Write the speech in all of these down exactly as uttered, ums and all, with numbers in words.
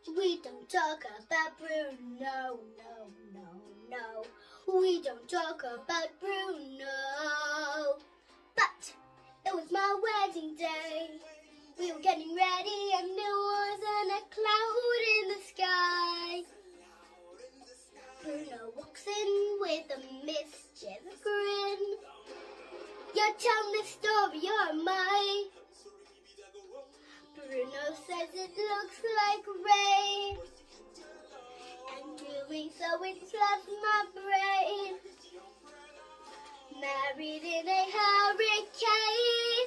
We don't talk about Bruno, no, no, no. We don't talk about Bruno. But it was my wedding day. We were getting ready and there wasn't a cloud in the sky. Bruno walks in with a mischievous grin. You're telling the story, or am I? Bruno says it looks like rain, and doing so it floods my brain. Married in a hurricane.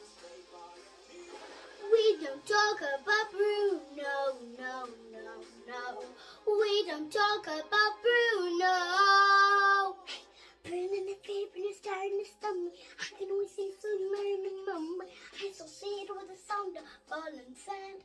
We don't talk about Bruno, no, no, no. We don't talk about Bruno. Bruno and the fever is starting to stumble. I can always see some merry mum. I still see it with the sound of falling sand.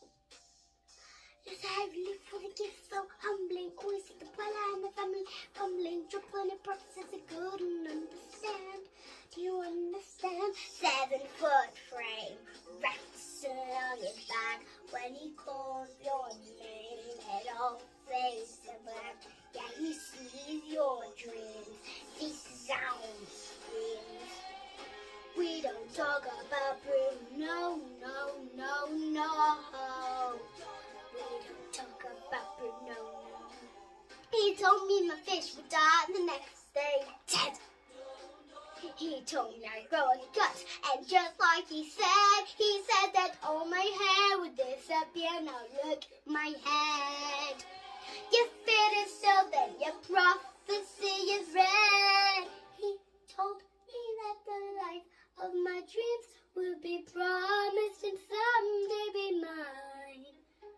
Just heavily for the gift, so humbling. Always see the Bella and the family fumbling. Tripling the purposes I couldn't understand. Do you understand? Seven foot frame wraps around his back when he calls your name. It all fades to black. Yeah, he sees your dreams. He sounds screams. We don't talk about Bruno, no, no, no. We don't talk about Bruno, no. He told me my fish would die the next day dead. He told me I'd grow a gut, and just like he said, he said that all my hair would disappear. Now look, my head. Your fit is still there, your prophecy is read. He told me that the life of my dreams would be promised and someday be mine.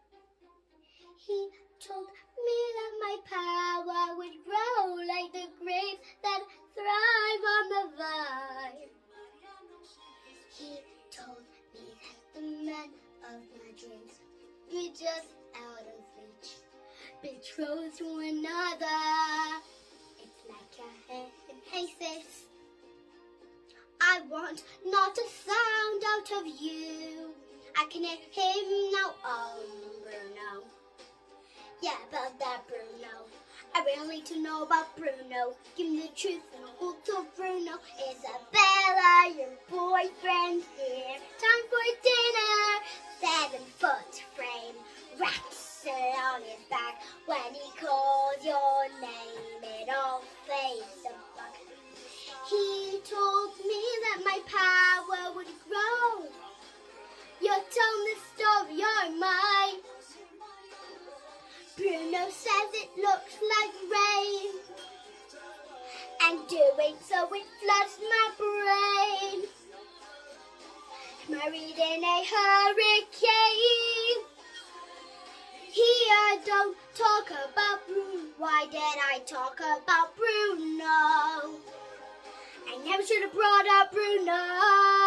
He told me that my power would grow like the grapes that thrive on the vine. He told me that the men of my dreams were just out of reach, betrothed to another. It's like a hen and hey sis, I want not a sound out of you. I can hear him now, oh Bruno. Yeah, about that Bruno. I really need to know about Bruno. Give me the truth and I'll hold to Bruno. Isabella, your boyfriend here. Time for dinner. Seven foot frame wraps around his back. When he calls your name, it all fades to black. He told me that my power would grow. You're telling the story, or mine. Bruno says it looks like rain, and doing so it floods my brain. Married in a hurricane. Here, don't talk about Bruno. Why did I talk about Bruno? I never should have brought up Bruno.